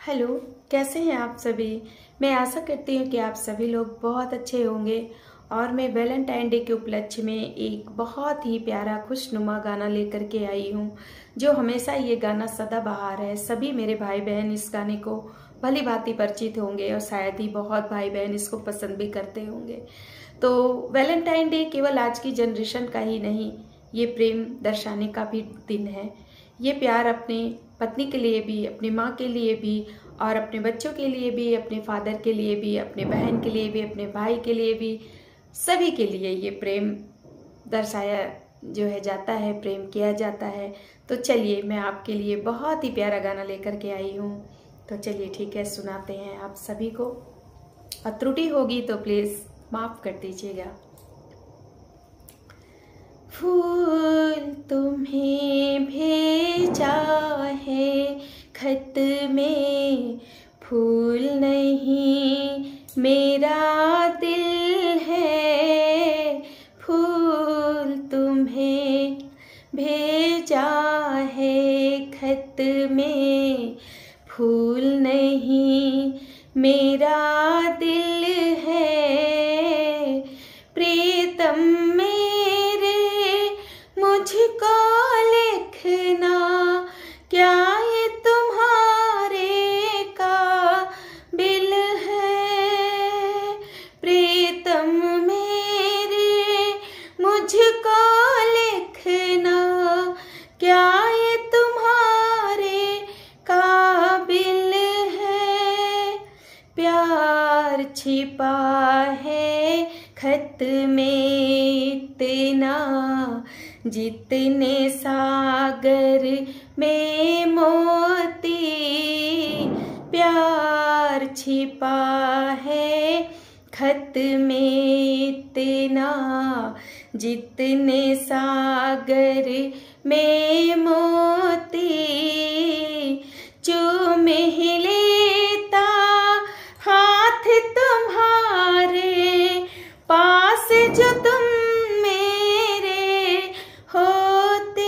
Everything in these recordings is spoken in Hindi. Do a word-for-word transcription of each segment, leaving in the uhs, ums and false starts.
हेलो, कैसे हैं आप सभी। मैं आशा करती हूँ कि आप सभी लोग बहुत अच्छे होंगे और मैं वैलेंटाइन डे के उपलक्ष्य में एक बहुत ही प्यारा खुशनुमा गाना लेकर के आई हूँ। जो हमेशा ये गाना सदाबहार है। सभी मेरे भाई बहन इस गाने को भली भांति परिचित होंगे और शायद ही बहुत भाई बहन इसको पसंद भी करते होंगे। तो वैलेंटाइन डे केवल आज की जनरेशन का ही नहीं, ये प्रेम दर्शाने का भी दिन है। ये प्यार अपने पत्नी के लिए भी, अपनी माँ के लिए भी और अपने बच्चों के लिए भी, अपने फादर के लिए भी, अपने बहन के लिए भी, अपने भाई के लिए भी, सभी के लिए ये प्रेम दर्शाया जो है जाता है, प्रेम किया जाता है। तो चलिए, मैं आपके लिए बहुत ही प्यारा गाना लेकर के आई हूँ। तो चलिए ठीक है, सुनाते हैं आप सभी को। और त्रुटि होगी तो प्लीज़ माफ़ कर दीजिएगा। फूल तुम्हें भेजा है खत में, फूल नहीं मेरा दिल है। फूल तुम्हें भेजा है खत में, फूल नहीं मेरा दिल है। प्रीतम मेरे मुझको लिखना, क्या ये तुम्हारे काबिल है। प्रीतम मेरे मुझको लिखना, क्या ये तुम्हारे काबिल है। प्यार छिपा है खत में इतना, जितने सागर में मोती। प्यार छिपा है खत में इतना, जितने सागर में मोती। चूम ही लेता हाथ तुम्हारे, पास जो तुम मेरे होते।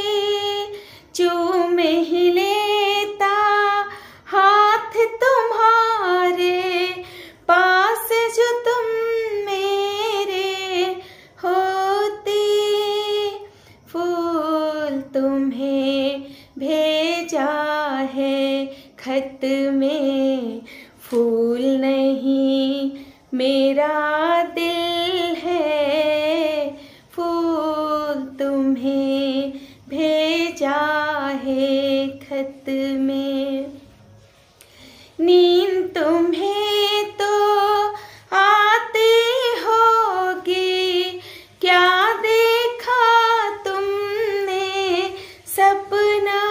चूम ही लेता हाथ तुम्हारे, पास जो तुम मेरे होते। फूल तुम्हें भेजा है खत में, फूल नहीं मेरा दिल है। फूल तुम्हें भेजा है खत में। नींद तुम्हें तो आती होगी, क्या देखा तुमने सपना।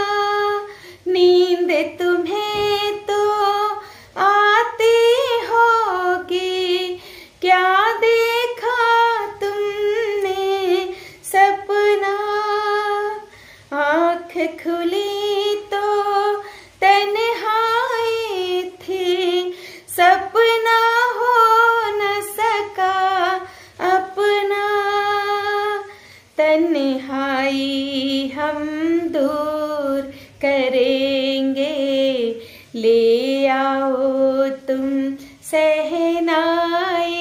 नींद तुम्हें तो आती होगी, क्या देखा तुमने सपना। आँख खुली तो तन्हाई थी, सपना हो न सका अपना। तन्हाई हम दूर करेंगे, ले आओ तुम सहनाई।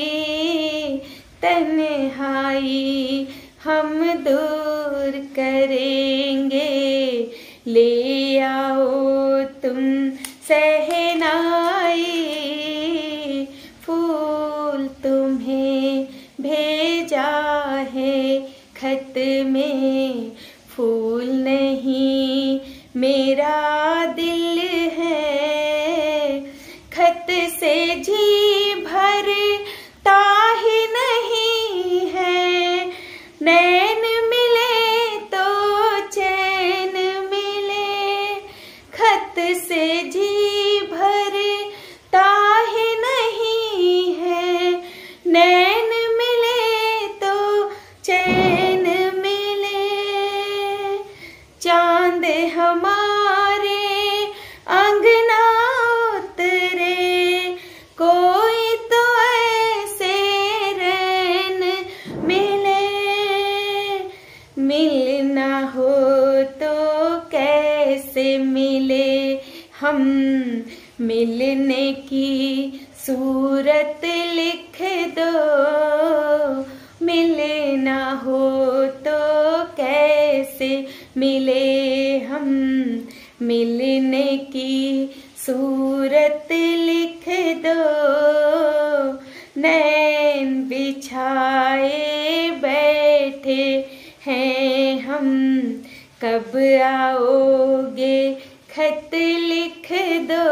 तन्हाई हम दूर करेंगे, ले आओ तुम सहनाई। फूल तुम्हें भेजा है खत में, फूल नहीं मेरा दिल है। खत से जी भरता ही नहीं है, नैन मिले तो चैन मिले। खत से जी भरता ही नहीं है, नैन मिले तो चैन मिले। चांद हमारे अंगना उतरे, कोई तो ऐसे रैन मिले। मिलना हो तो कैसे मिले हम मिलने की सूरत लिख दो, मिलना हो तो कैसे मिले हम, मिलने की सूरत लिख दो, नैन बिछाए बैठे हैं हम, कब आओगे खत लिख दो,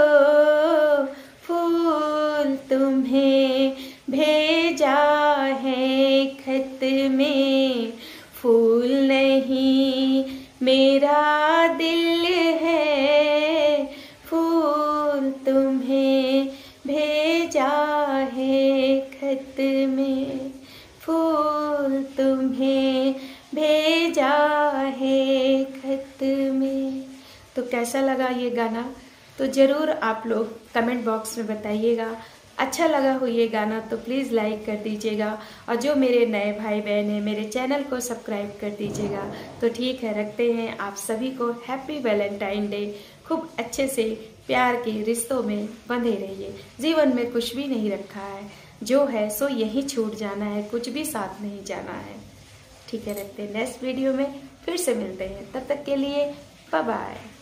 फूल तुम्हें भेजा है खत में, फूल नहीं मेरा दिल है, फूल तुम्हें भेजा है खत में, फूल तुम्हें भेजा है खत में। तो कैसा लगा ये गाना, तो ज़रूर आप लोग कमेंट बॉक्स में बताइएगा। अच्छा लगा हो ये गाना तो प्लीज़ लाइक कर दीजिएगा, और जो मेरे नए भाई बहन हैं मेरे चैनल को सब्सक्राइब कर दीजिएगा। तो ठीक है, रखते हैं आप सभी को हैप्पी वैलेंटाइन डे। खूब अच्छे से प्यार के रिश्तों में बंधे रहिए। जीवन में कुछ भी नहीं रखा है, जो है सो यहीं छूट जाना है, कुछ भी साथ नहीं जाना है। ठीक है, रखते हैं, नेक्स्ट वीडियो में फिर से मिलते हैं, तब तक के लिए बाय बाय।